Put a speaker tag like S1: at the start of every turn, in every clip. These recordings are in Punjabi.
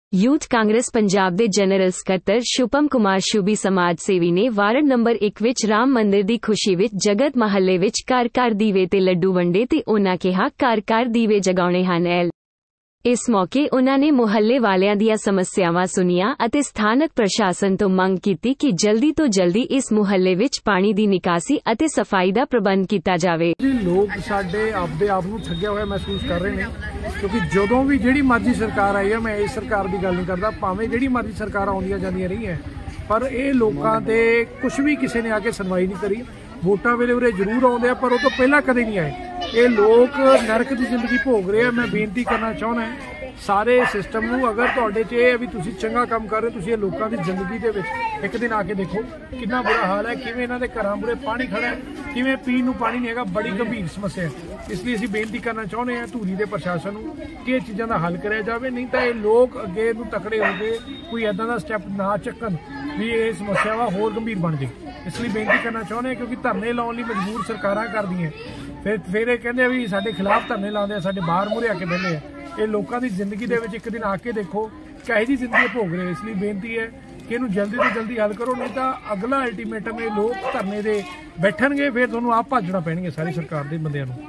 S1: ਯੂਥ ਕਾਂਗਰਸ ਪੰਜਾਬ ਦੇ ਜਨਰਲ ਸਕੱਤਰ ਸ਼ੁਭਮ ਕੁਮਾਰ ਸ਼ੁਭੀ ਸਮਾਜ ਸੇਵੀ ਨੇ ਵਾਰਡ ਨੰਬਰ 1 ਵਿੱਚ ਰਾਮ ਮੰਦਿਰ ਦੀ ਖੁਸ਼ੀ ਵਿੱਚ ਜਗਤ ਮਹੱਲੇ ਵਿੱਚ ਘਰ-ਘਰ ਦੀਵੇ ਤੇ ਲੱਡੂ ਵੰਡੇ ਤੇ ਉਨ੍ਹਾਂ ਕਿਹਾ ਘਰ-ਘਰ ਦੀਵੇ ਜਗਾਉਣੇ ਹਨ। ਇਸ ਮੌਕੇ ਉਨ੍ਹਾਂ ਨੇ ਮੁਹੱਲੇ ਵਾਲਿਆਂ ਦੀਆਂ ਸਮੱਸਿਆਵਾਂ ਸੁਣੀਆਂ ਅਤੇ ਸਥਾਨਕ ਪ੍ਰਸ਼ਾਸਨ ਤੋਂ ਮੰਗ ਕੀਤੀ ਕਿ ਜਲਦੀ ਤੋਂ ਜਲਦੀ ਇਸ ਮੁਹੱਲੇ ਵਿੱਚ ਪਾਣੀ ਦੀ ਨਿਕਾਸੀ ਅਤੇ ਸਫਾਈ ਦਾ ਪ੍ਰਬੰਧ ਕੀਤਾ ਜਾਵੇ।
S2: ਲੋਕ ਸਾਡੇ ਆਪਦੇ ਆਪ ਨੂੰ ਠੱਗਿਆ ਹੋਇਆ ਮਹਿਸੂਸ ਕਰ ਰਹੇ ਨੇ ਕਿਉਂਕਿ ਜਦੋਂ ਵੀ ਜਿਹੜੀ ਮਰਜ਼ੀ ਸਰਕਾਰ ਆਈ ਹੈ, ਮੈਂ ਇਸ ਸਰਕਾਰ ਦੀ ਗੱਲ ਨਹੀਂ ਕਰਦਾ, ਭਾਵੇਂ ਜਿਹੜੀ ਮਰਜ਼ੀ ਸਰਕਾਰ ਆਉਂਦੀਆਂ ਜਾਂਦੀਆਂ ਰਹੀਆਂ, ਪਰ ਇਹ ਲੋਕਾਂ ਤੇ ਕੁਝ ਵੀ ਕਿਸੇ ਨੇ ਆ ਕੇ ਸੁਣਵਾਈ ਨਹੀਂ ਕਰੀ। ਵੋਟਾਂ ਵੇਲੇ ਉਰੇ ਜ਼ਰੂਰ ਆਉਂਦੇ ਆ ਪਰ ਉਹ ਤੋਂ ਪਹਿਲਾਂ ਕਦੇ ਨਹੀਂ ਆਏ। ਇਹ ਲੋਕ ਨਰਕ ਦੀ ਜ਼ਿੰਦਗੀ ਭੋਗ ਰਹੇ ਆ। ਮੈਂ ਬੇਨਤੀ ਕਰਨਾ ਚਾਹੁੰਦਾ ਸਾਰੇ ਸਿਸਟਮ ਨੂੰ, ਅਗਰ ਤੁਹਾਡੇ 'ਚ ਇਹ ਹੈ ਵੀ ਤੁਸੀਂ ਚੰਗਾ ਕੰਮ ਕਰ ਰਹੇ, ਤੁਸੀਂ ਇਹ ਲੋਕਾਂ ਦੀ ਜ਼ਿੰਦਗੀ ਦੇ ਵਿੱਚ ਇੱਕ ਦਿਨ ਆ ਕੇ ਦੇਖੋ ਕਿੰਨਾ ਬੁਰਾ ਹਾਲ ਹੈ, ਕਿਵੇਂ ਇਹਨਾਂ ਦੇ ਘਰਾਂ ਮੂਹਰੇ ਪਾਣੀ ਖੜਾ ਹੈ, ਕਿਵੇਂ ਪੀਣ ਨੂੰ ਪਾਣੀ ਨਹੀਂ ਹੈਗਾ। ਬੜੀ ਗੰਭੀਰ ਸਮੱਸਿਆ ਹੈ। ਇਸ ਲਈ ਅਸੀਂ ਬੇਨਤੀ ਕਰਨਾ ਚਾਹੁੰਦੇ ਹਾਂ ਧੂਰੀ ਦੇ ਪ੍ਰਸ਼ਾਸਨ ਨੂੰ ਕਿ ਇਹ ਚੀਜ਼ਾਂ ਦਾ ਹੱਲ ਕਰਿਆ ਜਾਵੇ, ਨਹੀਂ ਤਾਂ ਇਹ ਲੋਕ ਅੱਗੇ ਨੂੰ ਤਕੜੇ ਹੋ ਕੇ ਕੋਈ ਇੱਦਾਂ ਦਾ ਸਟੈਪ ਨਾ ਚੱਕਣ ਵੀ ਇਹ ਸਮੱਸਿਆਵਾਂ ਹੋਰ ਗੰਭੀਰ ਬਣ ਜਾਏ। ਇਸ ਲਈ ਬੇਨਤੀ ਕਰਨਾ ਚਾਹੁੰਦੇ ਹਾਂ ਕਿਉਂਕਿ ਧਰਨੇ ਲਾਉਣ ਲਈ ਮਜਬੂਰ ਸਰਕਾਰਾਂ ਕਰਦੀਆਂ, ਫਿਰ ਇਹ ਕਹਿੰਦੇ ਆ ਵੀ ਸਾਡੇ ਖਿਲਾਫ ਧਰਨੇ ਲਾਉਂਦੇ ਆ, ਸਾਡੇ ਬਾਹਰ ਮੂਹਰੇ ਆ ਕੇ ਬਹਿੰਦੇ ਆ। ਇਹ ਲੋਕਾਂ ਦੀ ਜ਼ਿੰਦਗੀ ਦੇ ਵਿੱਚ ਇੱਕ ਦਿਨ ਆ ਕੇ ਦੇਖੋ ਕਿਹੋ ਜਿਹੀ ਜ਼ਿੰਦਗੀ ਭੋਗ ਰਹੇ। ਇਸ ਲਈ ਬੇਨਤੀ ਹੈ ਕਿ ਇਹਨੂੰ ਜਲਦੀ ਤੋਂ ਜਲਦੀ ਹੱਲ ਕਰੋ, ਨਹੀਂ ਤਾਂ ਅਗਲਾ ਅਲਟੀਮੇਟਮ ਇਹ ਲੋਕ ਧਰਨੇ ਦੇ ਬੈਠਣਗੇ, ਫਿਰ ਤੁਹਾਨੂੰ ਆਪ ਭੱਜਣਾ ਪੈਣਗੇ ਸਾਰੀ ਸਰਕਾਰ ਦੇ ਬੰਦਿਆਂ ਨੂੰ।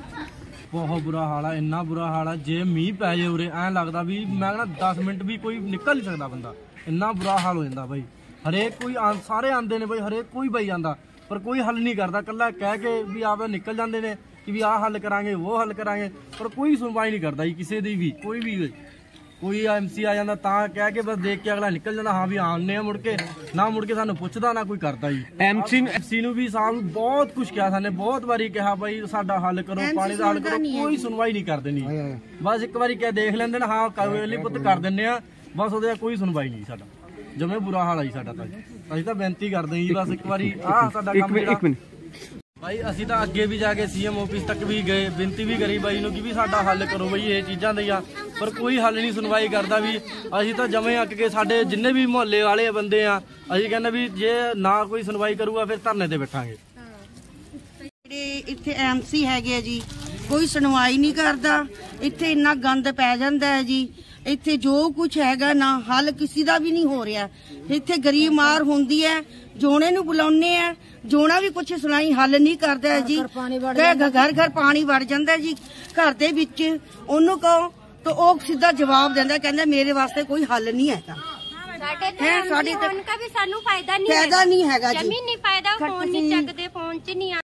S3: ਬਹੁਤ ਬੁਰਾ ਹਾਲ ਆ, ਇੰਨਾ ਬੁਰਾ ਹਾਲ ਆ। ਜੇ ਮੀਂਹ ਪੈ ਜਾਏ ਉਰੇ ਐਂ ਲੱਗਦਾ ਵੀ ਮੈਂ ਕਹਿੰਦਾ 10 ਮਿੰਟ ਵੀ ਕੋਈ ਨਿਕਲ ਨਹੀਂ ਸਕਦਾ ਬੰਦਾ, ਇੰਨਾ ਬੁਰਾ ਹਾਲ ਹੋ ਜਾਂਦਾ ਬਾਈ। ਹਰੇਕ ਕੋਈ ਸਾਰੇ ਆਉਂਦੇ ਨੇ ਬਾਈ, ਹਰੇਕ ਕੋਈ ਬਾਈ ਆਉਂਦਾ ਪਰ ਕੋਈ ਹੱਲ ਨਹੀਂ ਕਰਦਾ। ਕੱਲਾ ਕਹਿ ਕੇ ਵੀ ਆਪ ਨਿਕਲ ਜਾਂਦੇ ਨੇ ਕਿ ਵੀ ਆਹ ਹੱਲ ਕਰਾਂਗੇ ਉਹ ਹੱਲ ਕਰਾਂਗੇ, ਪਰ ਕੋਈ ਸੁਣਵਾਈ ਨਹੀਂ ਕਰਦਾ ਜੀ ਕਿਸੇ ਦੀ ਵੀ। ਕੋਈ MC ਆ ਜਾਂਦਾ ਤਾਂ ਕਹਿ ਕੇ ਬਸ ਦੇਖ ਕੇ ਅਗਲਾ ਨਿਕਲ ਜਾਂਦਾ, ਹਾਂ ਵੀ ਆਉਂਦੇ ਆ, ਮੁੜ ਕੇ ਸਾਨੂੰ ਪੁੱਛਦਾ ਨਾ ਕੋਈ ਕਰਦਾ ਜੀ। MC ਨੂੰ ਵੀ ਸਾਨੂੰ ਬਹੁਤ ਕੁਝ ਕਿਹਾ, ਸਾਨੇ ਬਹੁਤ ਵਾਰੀ ਕਿਹਾ ਬਾਈ ਸਾਡਾ ਹੱਲ ਕਰੋ, ਪਾਣੀ ਦਾ ਹੱਲ ਕਰੋ, ਕੋਈ ਸੁਣਵਾਈ ਨਹੀਂ ਕਰਦੇ ਨਹੀਂ। ਬਸ ਇੱਕ ਵਾਰੀ ਕਿਹਾ ਦੇਖ ਲੈਂਦੇ ਨੇ, ਹਾਂ ਕੋਈ ਪੁੱਤ ਕਰ ਦਿੰਦੇ ਆ, ਬਸ ਉਹਦੇ ਕੋਈ ਸੁਣਵਾਈ ਨਹੀਂ। ਸਾਡਾ ਜਮੇ ਬੁਰਾ ਹਾਲ ਆ ਜੀ ਸਾਡਾ। ਤਾਂ ਅਸੀਂ ਤਾਂ ਬੇਨਤੀ ਕਰਦੇ ਜੀ ਬਸ ਇੱਕ ਵਾਰੀ ਆਹ ਸਾਡਾ ਕੰਮ ਭਾਈ। ਅਸੀਂ ਤਾਂ ਅੱਗੇ ਵੀ ਜਾ ਕੇ CM ਆਫਿਸ ਤੱਕ ਵੀ ਗਏ, ਬੇਨਤੀ ਵੀ ਕਰੀ ਬਾਈ ਨੂੰ ਕਿ ਵੀ ਸਾਡਾ ਹੱਲ ਕਰੋ ਬਈ ਇਹ ਚੀਜ਼ਾਂ ਦੀ ਆ, ਪਰ ਕੋਈ ਹੱਲ ਨਹੀਂ ਸੁਣਵਾਈ ਕਰਦਾ। ਵੀ ਅਸੀਂ ਤਾਂ ਜਮੇ ਅੱਕ ਕੇ ਸਾਡੇ ਜਿੰਨੇ ਵੀ ਮੁਹੱਲੇ ਵਾਲੇ ਬੰਦੇ ਆ, ਅਸੀਂ ਕਹਿੰਦੇ ਵੀ ਜੇ ਨਾ ਕੋਈ ਸੁਣਵਾਈ ਕਰੂਗਾ ਫਿਰ ਧਰਨੇ ਤੇ ਬੈਠਾਂਗੇ।
S4: ਜਿਹੜੇ ਇੱਥੇ MC ਹੈਗੇ ਆ ਜੀ, ਕੋਈ ਸੁਣਵਾਈ ਨਹੀਂ ਕਰਦਾ। ਇੱਥੇ ਇੰਨਾ ਗੰਦ ਪੈ ਜਾਂਦਾ ਹੈ ਜੀ, ਇੱਥੇ ਜੋ ਕੁਝ ਹੈਗਾ ਨਾ ਹੱਲ ਕਿਸੇ ਦਾ ਵੀ ਨਹੀਂ ਹੋ ਰਿਹਾ। ਇੱਥੇ ਗਰੀਬ ਮਾਰ ਹੁੰਦੀ ਹੈ, ਜੋਣੇ ਨੂੰ ਬੁਲਾਉਂਦੇ ਆ, ਜੋਣਾ ਵੀ ਕੁਝ ਸੁਣਾਈ ਹੱਲ ਨਹੀਂ ਕਰਦਾ ਜੀ। ਘਰ ਪਾਣੀ ਵੜ ਜਾਂਦਾ ਜੀ ਘਰ ਦੇ ਵਿੱਚ। ਉਹਨੂੰ ਕਹੋ ਤਾਂ ਉਹ ਸਿੱਧਾ ਜਵਾਬ ਦਿੰਦਾ, ਕਹਿੰਦਾ ਮੇਰੇ ਵਾਸਤੇ ਕੋਈ ਹੱਲ ਨਹੀਂ ਹੈਗਾ।
S5: ਸਾਡੇ ਤੇ ਸਾਨੂੰ ਫਾਇਦਾ ਨਹੀਂ ਹੈਗਾ ਜੀ, ਜ਼ਮੀਨ ਨਹੀਂ ਫਾਇਦਾ, ਫੋਨ ਨਹੀਂ ਚੱਕਦੇ, ਫੋਨ 'ਚ ਨਹੀਂ